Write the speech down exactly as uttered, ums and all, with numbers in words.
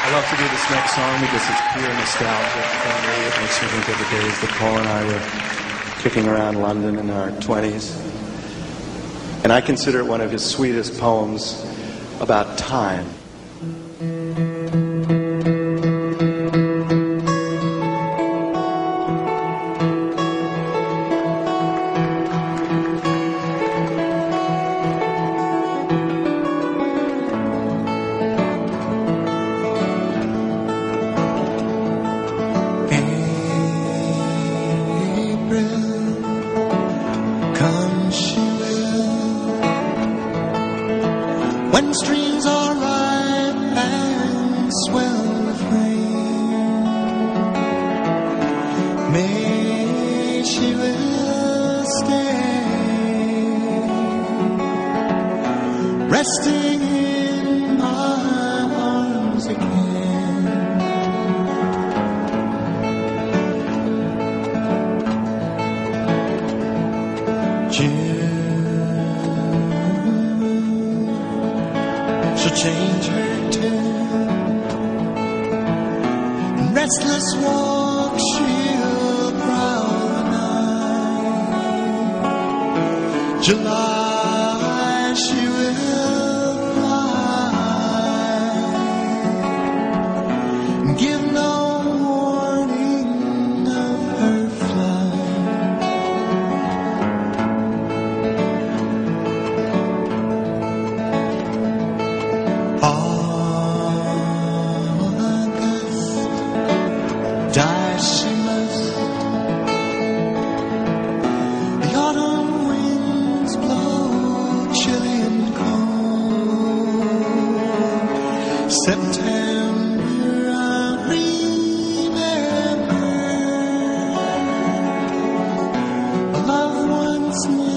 I love to do this next song because it's pure nostalgia for me. It makes me think of the days that Paul and I were kicking around London in our twenties. And I consider it one of his sweetest poems about time. When streams are ripe and swell with rain, may she will stay, resting in my arms again. June, she'll change her tune, in restless walk she'll prowl the night. July she will fly and give no warning of her flight. Die she must. The autumn winds blow chilly and cold. September I'll remember a loved one's name.